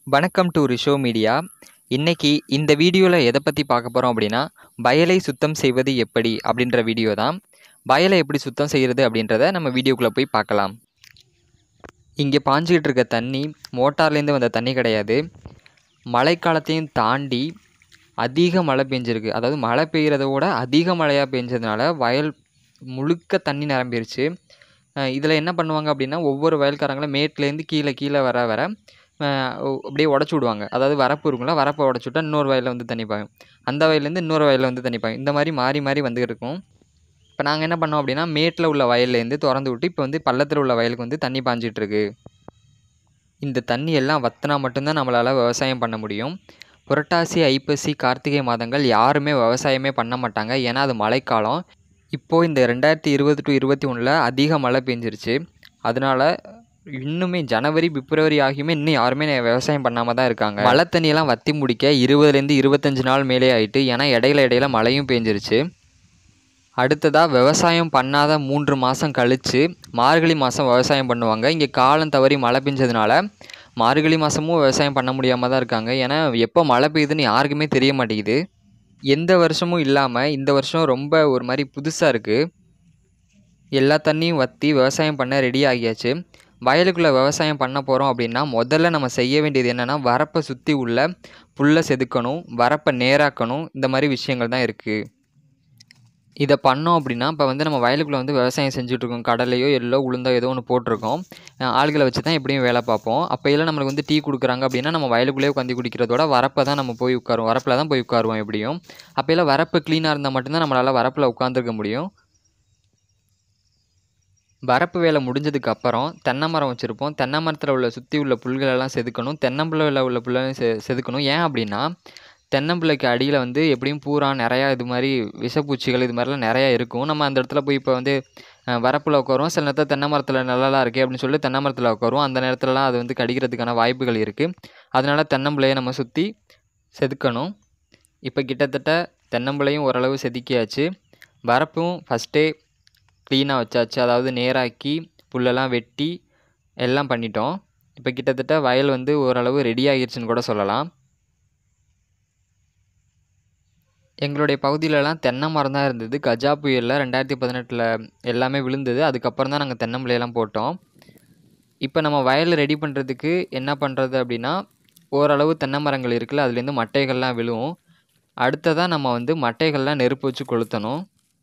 வணக்கம் to ரிஷோ media. இன்னைக்கு இந்த வீடியோவில் எதை பற்றி பார்க்க போகிறோம் அப்படின்னா, வயலை சுத்தம் செய்வது எப்படி அப்படின்ற வீடியோ தான். வயலை எப்படி சுத்தம் செய்கிறது அப்படின்றத நம்ம வீடியோக்குள்ளே போய் பார்க்கலாம். இங்கே பாஞ்சிக்கிட்டு இருக்க தண்ணி மோட்டார்லேருந்து வந்த தண்ணி கிடையாது. மழைக்காலத்தையும் தாண்டி அதிக மழை பெஞ்சிருக்கு. அதாவது மழை பெய்கிறத விட அதிக மழையாக பெஞ்சதுனால வயல் முழுக்க தண்ணி நிரம்பிருச்சு. இதில் என்ன பண்ணுவாங்க அப்படின்னா, ஒவ்வொரு வயல்காரங்களும் மேட்லேருந்து கீழே வர வர அப்படியே உடச்சி விடுவாங்க. அதாவது வரப்பு இருக்குங்களா, வரப்பை உடச்சி விட்டா இன்னொரு வயலில் வந்து தண்ணிப்பாங்க, அந்த வயல்லேருந்து இன்னொரு வயலில் வந்து தண்ணிப்பாங்க. இந்த மாதிரி மாறி மாறி வந்துகிட்டு இருக்கும். இப்போ நாங்கள் என்ன பண்ணோம் அப்படின்னா, மேட்டில் உள்ள வயல்லேருந்து திறந்து விட்டு இப்போ வந்து பள்ளத்தில் உள்ள வயலுக்கு வந்து தண்ணி பாஞ்சிட்ருக்கு. இந்த தண்ணி எல்லாம் வற்றினா மட்டும்தான் நம்மளால் விவசாயம் பண்ண முடியும். புரட்டாசி, ஐப்பசி, கார்த்திகை மாதங்கள் யாருமே விவசாயமே பண்ண மாட்டாங்க. ஏன்னா அது மழைக்காலம். இப்போது இந்த 2020 to 2021 அதிக மழை பெஞ்சிருச்சு. அதனால் இன்னுமே ஜனவரி, பிப்ரவரி ஆகியுமே இன்னும் யாருமே விவசாயம் பண்ணாமல் தான் இருக்காங்க. மழை தண்ணியெல்லாம் வற்றி முடிக்க 20லேருந்து 25 நாள் மேலே ஆகிட்டு. ஏன்னா இடையில மழையும் பெஞ்சிருச்சு. அடுத்ததாக விவசாயம் பண்ணாத 3 மாதம் கழித்து மார்கழி மாதம் விவசாயம் பண்ணுவாங்க. இங்கே காலம் தவறி மழை பெஞ்சதுனால மார்கழி மாதமும் விவசாயம் பண்ண முடியாமல் தான் இருக்காங்க. ஏன்னா எப்போ மழை பெய்யுதுன்னு யாருக்குமே தெரிய மாட்டேங்குது. எந்த வருஷமும் இல்லாமல் இந்த வருஷம் ரொம்ப ஒரு மாதிரி புதுசாக இருக்குது. எல்லா தண்ணியும் வற்றி விவசாயம் பண்ண ரெடி ஆகியாச்சு. வயலுக்குள்ளே விவசாயம் பண்ண போகிறோம் அப்படின்னா முதல்ல நம்ம செய்ய வேண்டியது என்னென்னா, வரப்பை சுற்றி உள்ள புல்லை செதுக்கணும், வரப்பை நேராக்கணும். இந்த மாதிரி விஷயங்கள் தான் இருக்குது. இதை பண்ணோம் அப்படின்னா, இப்போ வந்து நம்ம வயலுக்குள்ளே வந்து விவசாயம் செஞ்சுட்ருக்கோம். கடலையோ எள்ளோ உளுந்தோ ஏதோ ஒன்று போட்டிருக்கோம். ஆள்களை வச்சு தான் எப்படியும் வேலை பார்ப்போம். அப்போ எல்லாம் நம்மளுக்கு வந்து டீ கொடுக்குறாங்க அப்படின்னா, நம்ம வயலுக்குள்ளேயே உட்காந்து குடிக்கிறதோட வரப்பை தான் நம்ம போய் உட்காருவோம். வரப்பில் தான் போய் உட்காருவோம் எப்படியும். அப்போ எல்லாம் வரப்பு க்ளீனாக இருந்தால் மட்டும்தான் நம்மளால் வரப்பில் உட்காந்துருக்க முடியும். வரப்பு வேலை முடிஞ்சதுக்கு அப்புறம் தென்னை மரம் வச்சுருப்போம். தென்னை மரத்தில் உள்ள சுற்றி உள்ள புல்களெல்லாம் செதுக்கணும். தென்னம்பிள்ளையில் உள்ள புல்லையும் செதுக்கணும். ஏன் அப்படின்னா, தென்னம்பிள்ளைக்கு அடியில் வந்து எப்படியும் பூரா நிறையா இது மாதிரி விஷப்பூச்சிகள் இது மாதிரிலாம் நிறையா இருக்கும். நம்ம அந்த இடத்துல போய் இப்போ வந்து வரப்பில் உட்காருவோம். சில நேரத்தில் தென்னை மரத்தில் நல்லாலாம் இருக்கே அப்படின்னு சொல்லிட்டு தென்னை மரத்தில் உட்காருவோம். அந்த நேரத்துலலாம் அது வந்து கடிக்கிறதுக்கான வாய்ப்புகள் இருக்குது. அதனால் தென்னம்பிள்ளையை நம்ம சுற்றி செதுக்கணும். இப்போ கிட்டத்தட்ட தென்னம்பிள்ளையும் ஓரளவு செதுக்கியாச்சு. வரப்பும் ஃபஸ்ட்டே க்ளீனாக வச்சாச்சு. அதாவது நேராக்கி புல்லெல்லாம் வெட்டி எல்லாம் பண்ணிட்டோம். இப்போ கிட்டத்தட்ட வயல் வந்து ஓரளவு ரெடி ஆகிடுச்சுன்னு கூட சொல்லலாம். எங்களுடைய பகுதியிலலாம் தென்னை மரம் தான் இருந்தது. கஜா புயலில் 2018 எல்லாமே விழுந்தது. அதுக்கப்புறம் தான் நாங்கள் தென்னம்பிள்ளையெல்லாம் போட்டோம். இப்போ நம்ம வயல் ரெடி பண்ணுறதுக்கு என்ன பண்ணுறது அப்படின்னா, ஓரளவு தென்னை மரங்கள் இருக்குல்ல, அதுலேருந்து மட்டைகள்லாம் விழுவும். அடுத்ததாக நம்ம வந்து மட்டைகள்லாம் நெருப்பு வச்சு கொளுத்தணும்.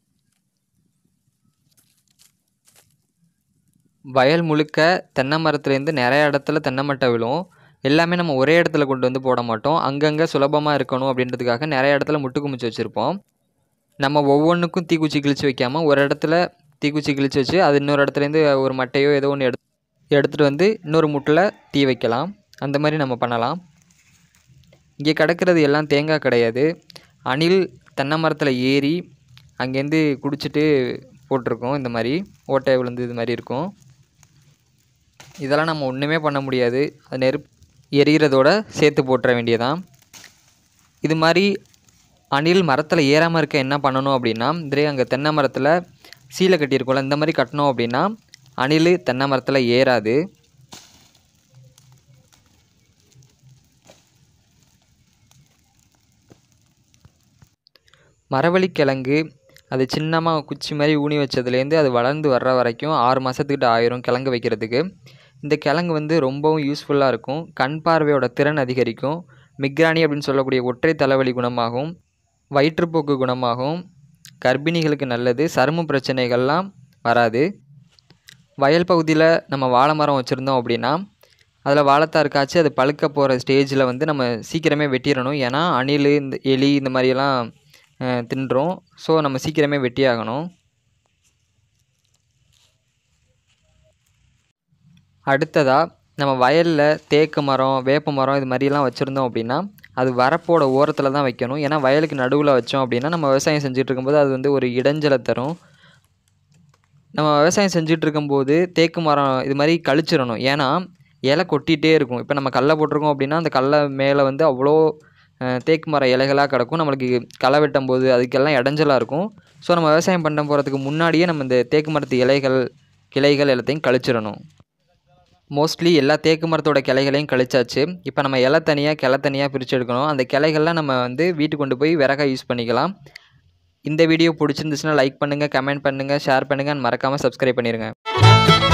வயல் முழுக்க தென்னை மரத்துலேருந்து நிறைய இடத்துல தென்னை மட்டை விழும். எல்லாமே நம்ம ஒரே இடத்துல கொண்டு வந்து போட மாட்டோம். அங்கங்கே சுலபமாக இருக்கணும் அப்படின்றதுக்காக நிறைய இடத்துல முட்டு குமிச்சு வச்சுருப்போம். நம்ம ஒவ்வொன்றுக்கும் தீக்குச்சி கிழிச்சு வைக்காமல் ஒரு இடத்துல தீக்குச்சி கிழிச்சு வச்சு அது இன்னொரு இடத்துலேருந்து ஒரு மட்டையோ ஏதோ ஒன்று எடுத்துகிட்டு வந்து இன்னொரு முட்டில் தீ வைக்கலாம். அந்த மாதிரி நம்ம பண்ணலாம். இங்கே கிடக்கிறது எல்லாம் தேங்காய் கிடையாது. அணில் தென்னை மரத்தில் ஏறி அங்கேருந்து குடிச்சிட்டு போட்டிருக்கோம். இந்த மாதிரி ஓட்டை விழுந்து இது மாதிரி இருக்கும். இதெல்லாம் நம்ம ஒன்றுமே பண்ண முடியாது. அது நெருப்பு எரிகிறதோட சேர்த்து போட்டுற வேண்டியதான். இது மாதிரி அணில் மரத்தில் ஏறாமல் இருக்க என்ன பண்ணணும் அப்படின்னா, அங்கே தென்னை மரத்தில் சீலை கட்டியிருக்கோம்ல, இந்த மாதிரி கட்டினோம் அப்படின்னா அணில் தென்னை மரத்தில் ஏறாது. மரவள்ளிக்கிழங்கு அது சின்னமாக குச்சி மாதிரி ஊனி வச்சதுலேருந்து அது வளர்ந்து வர்ற வரைக்கும் 6 மாதத்துக்கிட்ட ஆயிரும் கிழங்கு வைக்கிறதுக்கு. இந்த கிழங்கு வந்து ரொம்பவும் யூஸ்ஃபுல்லாக இருக்கும். கண் பார்வையோட திறன் அதிகரிக்கும். மிக்ரானி அப்படின்னு சொல்லக்கூடிய ஒற்றை தலைவலி குணமாகும். வயிற்றுப்போக்கு குணமாகும். கர்ப்பிணிகளுக்கு நல்லது. சரும பிரச்சனைகள்லாம் வராது. வயல் பகுதியில் நம்ம வாழை மரம் வச்சுருந்தோம் அப்படின்னா, அதில் வாழைத்தார் காய்ச்சி அது பழுக்க போகிற ஸ்டேஜில் வந்து நம்ம சீக்கிரமே வெட்டிடணும். ஏன்னா அணில், இந்த எலி இந்த மாதிரியெல்லாம் தின்றோம். ஸோ நம்ம சீக்கிரமே வெட்டி ஆகணும். அடுத்ததாக நம்ம வயலில் தேக்கு மரம், வேப்ப மரம் இது மாதிரிலாம் வச்சுருந்தோம் அப்படின்னா அது வரப்போட ஓரத்தில் தான் வைக்கணும். ஏன்னா வயலுக்கு நடுவில் வச்சோம் அப்படின்னா நம்ம விவசாயம் செஞ்சுட்டு இருக்கும்போது அது வந்து ஒரு இடைஞ்சலை தரும். நம்ம விவசாயம் செஞ்சுட்டு இருக்கும்போது தேக்கு மரம் இது மாதிரி கழிச்சிடணும். ஏன்னா இலை கொட்டிகிட்டே இருக்கும். இப்போ நம்ம கடலை போட்டிருக்கோம் அப்படின்னா அந்த கடலை மேலே வந்து அவ்வளோ தேக்கு மர இலைகளாக கிடக்கும். நம்மளுக்கு களை வெட்டும் போது அதுக்கெல்லாம் இடைஞ்சலாக இருக்கும். ஸோ நம்ம விவசாயம் பண்ண போகிறதுக்கு முன்னாடியே நம்ம இந்த தேக்கு மரத்து இலைகள், கிளைகள் எல்லாத்தையும் கழிச்சிடணும். மோஸ்ட்லி எல்லா தேக்கு மரத்தோட கிளைகளையும் கழிச்சாச்சு. இப்போ நம்ம இலை தனியாக கிளை தனியாக பிரித்து எடுக்கணும். அந்த கிளைகள்லாம் நம்ம வந்து வீட்டுக்கு கொண்டு போய் விறகா யூஸ் பண்ணிக்கலாம். இந்த வீடியோ பிடிச்சிருந்துச்சுன்னா லைக் பண்ணுங்கள், கமெண்ட் பண்ணுங்கள், ஷேர் பண்ணுங்கள், மறக்காமல் சப்ஸ்கிரைப் பண்ணிடுங்க.